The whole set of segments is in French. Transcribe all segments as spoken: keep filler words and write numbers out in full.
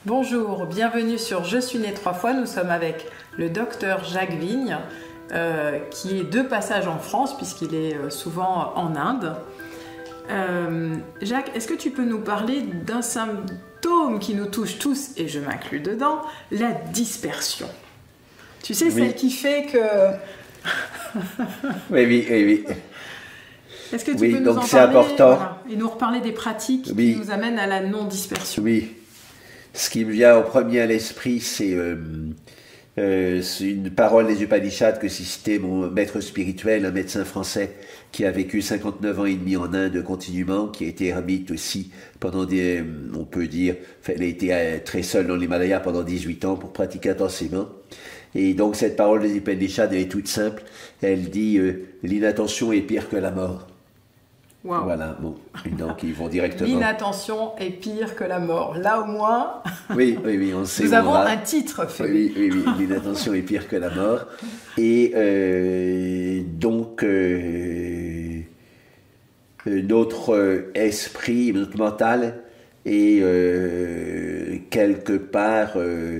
Bonjour, bienvenue sur Je suis né trois fois. Nous sommes avec le docteur Jacques Vigne, euh, qui est de passage en France puisqu'il est souvent en Inde. Euh, Jacques, est-ce que tu peux nous parler d'un symptôme qui nous touche tous, et je m'inclus dedans, la dispersion? Tu sais, oui. Celle qui fait que... oui, oui, oui, oui. Est-ce que tu oui, peux nous donc en c'est parler important. Voilà, et nous reparler des pratiques oui. qui nous amènent à la non-dispersion? Oui. Ce qui me vient au premier à l'esprit, c'est euh, euh, une parole des Upanishads que citait mon maître spirituel, un médecin français qui a vécu cinquante-neuf ans et demi en Inde continuellement, qui a été ermite aussi pendant des, on peut dire, enfin, elle a été très seule dans l'Himalaya pendant dix-huit ans pour pratiquer intensément. Et donc cette parole des Upanishads, elle est toute simple. Elle dit euh, « l'inattention est pire que la mort ». Wow. Voilà, bon, donc ils vont directement. L'inattention est pire que la mort. Là au moins, oui, oui, oui, on sait. Nous où avons on va. un titre fait. Oui, oui, oui, l'inattention est pire que la mort. Et euh, donc, euh, notre esprit, notre mental est euh, quelque part euh,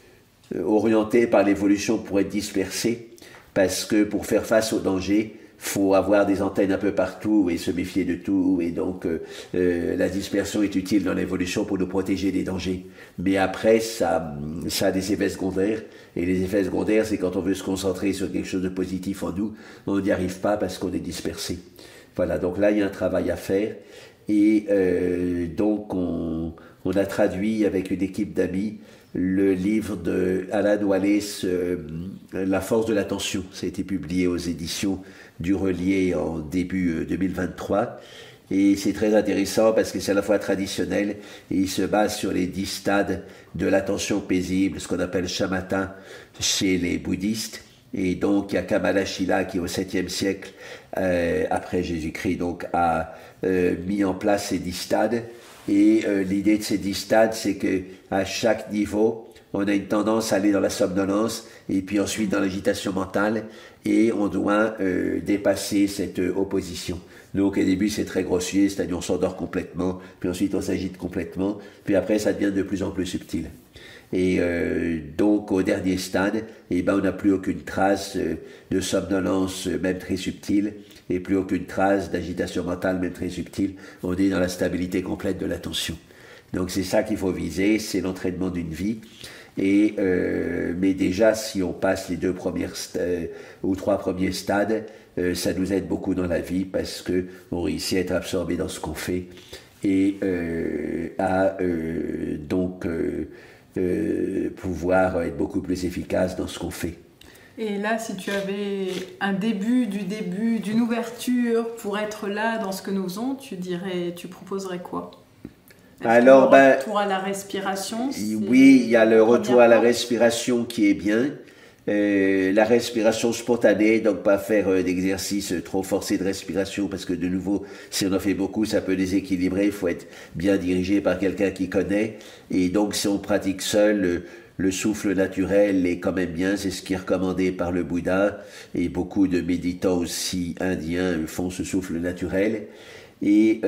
orienté par l'évolution pour être dispersé, parce que pour faire face au danger, faut avoir des antennes un peu partout et se méfier de tout, et donc euh, euh, la dispersion est utile dans l'évolution pour nous protéger des dangers. Mais après, ça, ça a des effets secondaires, et les effets secondaires, c'est quand on veut se concentrer sur quelque chose de positif en nous, on n'y arrive pas parce qu'on est dispersé. Voilà, donc là, il y a un travail à faire, et euh, donc on, on a traduit avec une équipe d'amis le livre de Alan Wallace, euh, La force de l'attention. Ça a été publié aux éditions du Relier en début deux mille vingt-trois. Et c'est très intéressant parce que c'est à la fois traditionnel et il se base sur les dix stades de l'attention paisible, ce qu'on appelle shamatha chez les bouddhistes. Et donc il y a Kamalashila qui au septième siècle euh, après Jésus-Christ donc a euh, mis en place ces dix stades. Et euh, l'idée de ces dix stades, c'est que à chaque niveau, on a une tendance à aller dans la somnolence et puis ensuite dans l'agitation mentale, et on doit euh, dépasser cette euh, opposition. Donc au début c'est très grossier, c'est-à-dire on s'endort complètement, puis ensuite on s'agite complètement, puis après ça devient de plus en plus subtil. Et euh, donc au dernier stade, eh ben, on n'a plus aucune trace euh, de somnolence, euh, même très subtile, et plus aucune trace d'agitation mentale, même très subtile. On est dans la stabilité complète de l'attention. Donc c'est ça qu'il faut viser, c'est l'entraînement d'une vie. Et euh, mais déjà, si on passe les deux premières euh, ou trois premiers stades, euh, ça nous aide beaucoup dans la vie parce que on réussit à être absorbé dans ce qu'on fait et euh, à euh, donc euh, euh, pouvoir être beaucoup plus efficace dans ce qu'on fait. Et là, si tu avais un début du début, d'une ouverture pour être là dans ce que nous faisons, tu dirais, tu proposerais quoi? Alors, le ben, retour à la respiration. Oui, il y a le retour à la respiration qui est bien. Euh, la respiration spontanée, donc pas faire euh, d'exercice trop forcé de respiration parce que de nouveau, si on en fait beaucoup, ça peut déséquilibrer. Il faut être bien dirigé par quelqu'un qui connaît. Et donc, si on pratique seul, le, le souffle naturel est quand même bien. C'est ce qui est recommandé par le Bouddha. Et beaucoup de méditants aussi indiens font ce souffle naturel. Et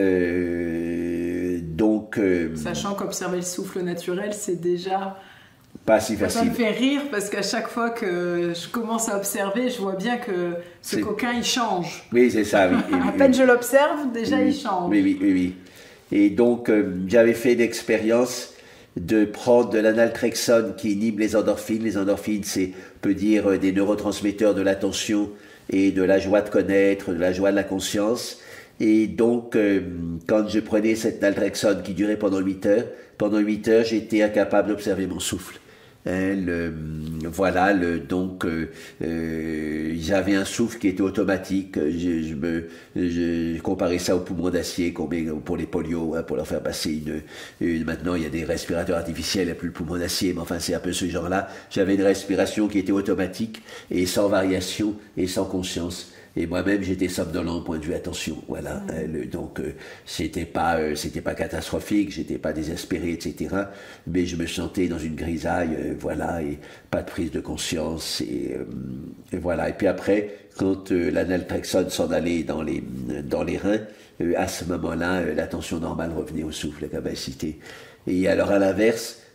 euh, donc... Euh, Sachant qu'observer le souffle naturel, c'est déjà... Pas si facile. Ça me fait rire parce qu'à chaque fois que je commence à observer, je vois bien que ce coquin, il change. Oui, c'est ça, oui. à oui, peine oui. je l'observe, déjà oui, il change. Oui, oui, oui, oui. Et donc, euh, j'avais fait l'expérience de prendre de l'analtrexone qui inhibe les endorphines. Les endorphines, c'est, on peut dire, des neurotransmetteurs de l'attention et de la joie de connaître, de la joie de la conscience. Et donc, euh, quand je prenais cette naltrexone qui durait pendant huit heures, pendant huit heures, j'étais incapable d'observer mon souffle. Hein, le, voilà, le, donc euh, euh, j'avais un souffle qui était automatique. Je, je me je comparais ça aux poumons d'acier qu'on met pour les polios, hein, pour leur faire passer une, une. Maintenant, il y a des respirateurs artificiels, il n'y a plus le poumon d'acier, mais enfin, c'est un peu ce genre-là. J'avais une respiration qui était automatique et sans variation et sans conscience. Et moi-même, j'étais somnolent au point de vue attention. Voilà. Mmh. Hein, le, donc, euh, c'était pas, euh, c'était pas catastrophique, j'étais pas désespéré, et cetera. Mais je me sentais dans une grisaille, euh, voilà, et pas de prise de conscience. Et, euh, et voilà. Et puis après, quand euh, l'analtrexone s'en allait dans les, dans les reins, euh, à ce moment-là, euh, l'attention normale revenait au souffle, la capacité. Et alors, à l'inverse,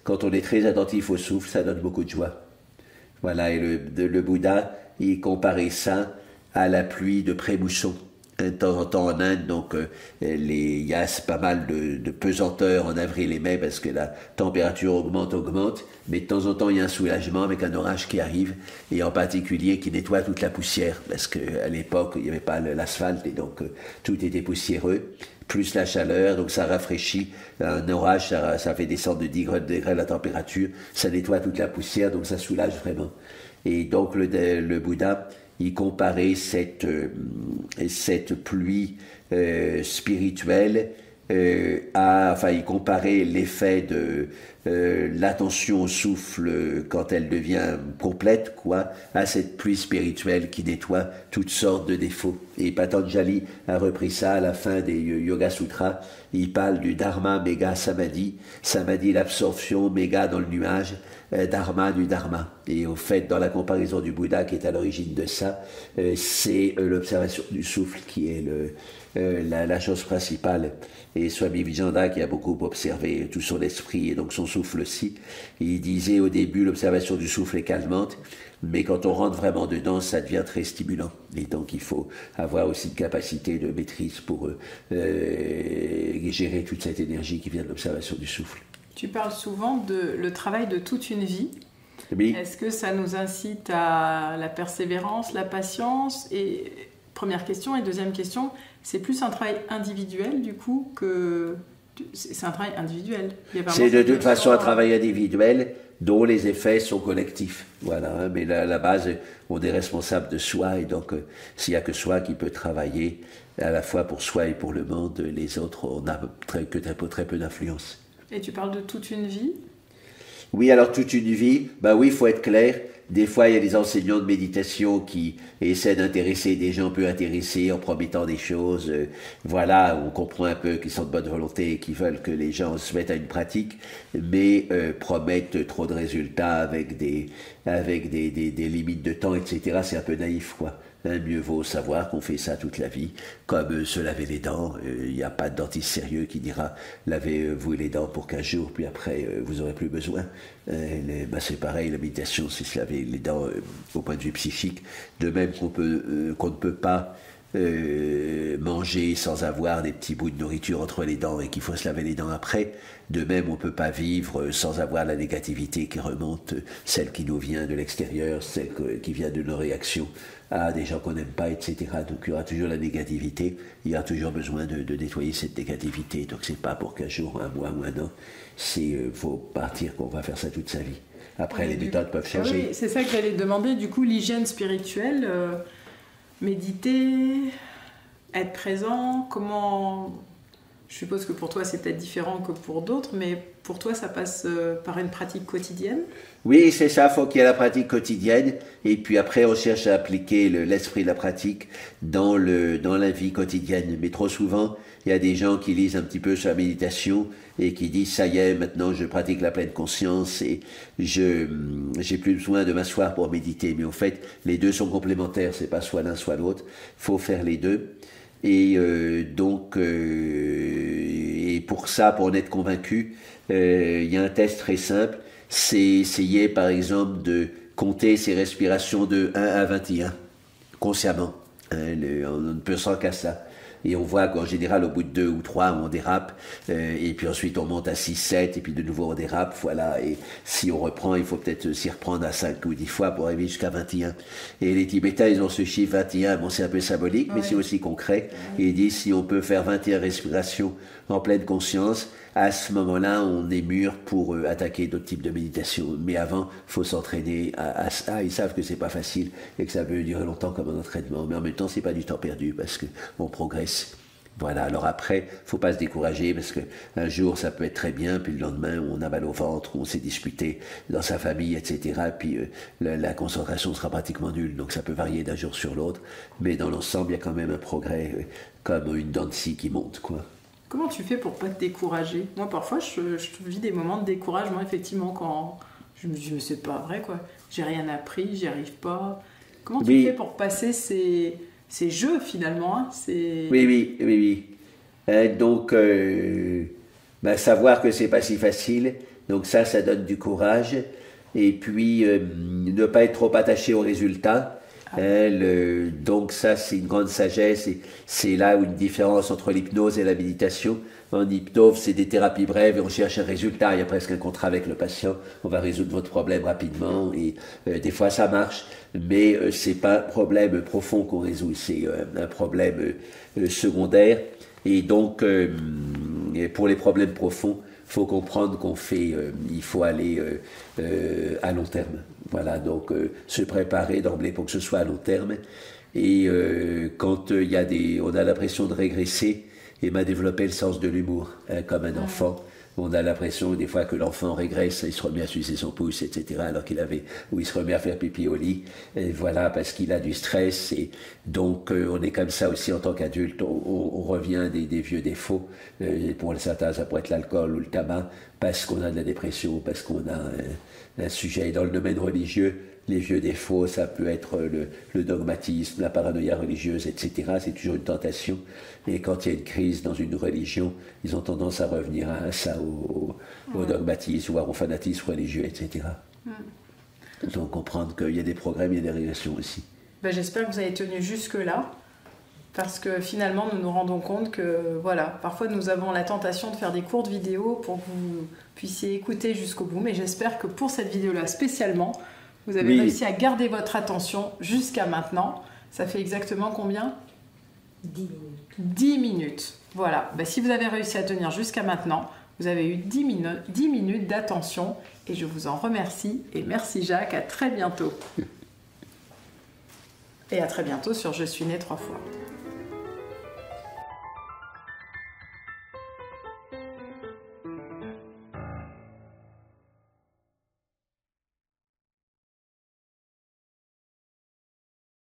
quand on est très attentif au souffle, ça donne beaucoup de joie. Voilà, et le, de, le Bouddha, il comparait ça à la pluie de pré-mousson. De temps en temps en Inde, donc euh, les, il y a pas mal de, de pesanteur en avril et mai parce que la température augmente, augmente, mais de temps en temps il y a un soulagement avec un orage qui arrive, et en particulier qui nettoie toute la poussière, parce qu'à l'époque il n'y avait pas l'asphalte et donc euh, tout était poussiéreux, plus la chaleur, donc ça rafraîchit. Un orage, ça, ça fait descendre de dix degrés la température, ça nettoie toute la poussière, donc ça soulage vraiment. Et donc le, le Bouddha, il comparait cette, euh, cette pluie euh, spirituelle euh, à, enfin, il comparait l'effet de euh, l'attention au souffle quand elle devient complète, quoi, à cette pluie spirituelle qui nettoie toutes sortes de défauts. Et Patanjali a repris ça à la fin des Yoga Sutras. Il parle du Dharma Mega Samadhi. Samadhi, l'absorption, Mega dans le nuage, euh, Dharma du Dharma. Et au fait, dans la comparaison du Bouddha qui est à l'origine de ça, euh, c'est euh, l'observation du souffle qui est le, euh, la, la chose principale. Et Swami Vijayanda, qui a beaucoup observé tout son esprit et donc son souffle aussi, il disait au début l'observation du souffle est calmante, mais quand on rentre vraiment dedans, ça devient très stimulant. Et donc il faut avoir aussi une capacité de maîtrise pour euh, gérer toute cette énergie qui vient de l'observation du souffle. Tu parles souvent de le travail de toute une vie. Oui. Est-ce que ça nous incite à la persévérance, la patience? Et première question. Et deuxième question, c'est plus un travail individuel du coup que... C'est un travail individuel. C'est de toute façon un travail individuel dont les effets sont collectifs. Voilà, mais à la base, on est responsable de soi, et donc euh, s'il n'y a que soi qui peut travailler à la fois pour soi et pour le monde, les autres, on n'a très, que très peu, très peu d'influence. Et tu parles de toute une vie? Oui, alors toute une vie, ben oui, il faut être clair. Des fois, il y a des enseignants de méditation qui essaient d'intéresser des gens peu intéressés en promettant des choses. Euh, voilà, on comprend un peu qu'ils sont de bonne volonté et qu'ils veulent que les gens se mettent à une pratique, mais euh, promettent trop de résultats avec des, avec des, des, des limites de temps, et cetera. C'est un peu naïf, quoi. Hein, mieux vaut savoir qu'on fait ça toute la vie, comme euh, se laver les dents. Il euh, n'y a pas de dentiste sérieux qui dira « lavez-vous les dents pour quinze jours, puis après euh, vous n'aurez plus besoin euh, ». Ben, c'est pareil, la méditation, c'est se laver les dents euh, au point de vue psychique. De même qu'on peut, euh, qu'on ne peut pas euh, manger sans avoir des petits bouts de nourriture entre les dents et qu'il faut se laver les dents après. De même, on ne peut pas vivre sans avoir la négativité qui remonte, celle qui nous vient de l'extérieur, celle qui vient de nos réactions à des gens qu'on n'aime pas, et cetera. Donc il y aura toujours la négativité, il y aura toujours besoin de, de nettoyer cette négativité. Donc c'est pas pour qu'un jour, un mois ou un an, il euh, faut partir qu'on va faire ça toute sa vie. Après, oui, les méthodes peuvent changer. Oui, c'est ça que j'allais te demander. Du coup, l'hygiène spirituelle, euh, méditer, être présent, comment... Je suppose que pour toi, c'est peut-être différent que pour d'autres, mais pour toi, ça passe euh, par une pratique quotidienne? Oui, c'est ça, il faut qu'il y ait la pratique quotidienne, et puis après, on cherche à appliquer le, l'esprit de la pratique dans, le, dans la vie quotidienne. Mais trop souvent, il y a des gens qui lisent un petit peu sur la méditation et qui disent « ça y est, maintenant je pratique la pleine conscience et je j'ai plus besoin de m'asseoir pour méditer ». Mais en fait, les deux sont complémentaires, c'est pas soit l'un soit l'autre, il faut faire les deux. Et euh, donc, euh, et pour ça, pour en être convaincu, euh, il y a un test très simple, c'est essayer par exemple de compter ses respirations de un à vingt et un, consciemment, hein, le, on ne peut sans qu'à ça. Et on voit qu'en général, au bout de deux ou trois, on dérape, euh, et puis ensuite on monte à six, sept, et puis de nouveau on dérape, voilà. Et si on reprend, il faut peut-être s'y reprendre à cinq ou dix fois pour arriver jusqu'à vingt et un. Et les Tibétains, ils ont ce chiffre vingt et un, bon c'est un peu symbolique, mais ouais, c'est aussi concret. Ouais. Et ils disent, si on peut faire vingt et un respirations en pleine conscience, à ce moment-là, on est mûr pour euh, attaquer d'autres types de méditation. Mais avant, il faut s'entraîner à, à ça. Ils savent que c'est pas facile et que ça peut durer longtemps comme un entraînement. Mais en même temps, c'est pas du temps perdu parce qu'on progresse. Voilà. Alors après, faut pas se décourager parce que un jour, ça peut être très bien, puis le lendemain, on a mal au ventre, on s'est disputé dans sa famille, et cetera. Puis euh, la, la concentration sera pratiquement nulle. Donc ça peut varier d'un jour sur l'autre. Mais dans l'ensemble, il y a quand même un progrès, euh, comme une dent de scie qui monte, quoi. Comment tu fais pour pas te décourager? Moi, parfois, je, je vis des moments de découragement, effectivement, quand je me dis, mais c'est pas vrai, quoi. J'ai rien appris, j'y arrive pas. Comment tu oui. fais pour passer ces, ces jeux, finalement, hein, ces... Oui, oui, oui, oui. Euh, donc, euh, ben, savoir que c'est pas si facile, Donc ça, ça donne du courage. Et puis, euh, ne pas être trop attaché aux résultats. Hein, le, donc ça, c'est une grande sagesse. Et c'est là où une différence entre l'hypnose et la méditation. En hypnose, c'est des thérapies brèves et on cherche un résultat. Il y a presque un contrat avec le patient. On va résoudre votre problème rapidement. Et euh, des fois, ça marche. Mais euh, c'est pas un problème profond qu'on résout. C'est euh, un problème euh, secondaire. Et donc, euh, pour les problèmes profonds, il faut comprendre qu'on fait, euh, il faut aller euh, euh, à long terme. Voilà, donc euh, se préparer d'emblée pour que ce soit à long terme. Et euh, quand il euh, y a des, on a l'impression de régresser, et m'a développé le sens de l'humour, hein, comme un enfant. On a l'impression des fois que l'enfant régresse, il se remet à sucer son pouce, et cetera. Alors qu'il avait, ou il se remet à faire pipi au lit. Et voilà, parce qu'il a du stress. Et donc, euh, on est comme ça aussi en tant qu'adulte. On, on, on revient des, des vieux défauts. Euh, et pour certains, ça pourrait être l'alcool ou le tabac, parce qu'on a de la dépression, parce qu'on a un, un sujet. Et dans le domaine religieux, les vieux défauts, ça peut être le, le dogmatisme, la paranoïa religieuse, et cetera. C'est toujours une tentation. Et quand il y a une crise dans une religion, ils ont tendance à revenir à ça, au, au ouais. dogmatisme, voire au fanatisme religieux, et cetera. Mm. Donc comprendre qu'il y a des progrès, il y a des régressions aussi. Ben, j'espère que vous avez tenu jusque-là, parce que finalement, nous nous rendons compte que, voilà, parfois nous avons la tentation de faire des courtes vidéos pour que vous puissiez écouter jusqu'au bout. Mais j'espère que pour cette vidéo-là spécialement, vous avez oui. réussi à garder votre attention jusqu'à maintenant. Ça fait exactement combien ? dix minutes. dix minutes. Voilà. Ben, si vous avez réussi à tenir jusqu'à maintenant, vous avez eu dix minutes, dix minutes d'attention et je vous en remercie. Et merci Jacques, à très bientôt. Et à très bientôt sur Je suis né trois fois.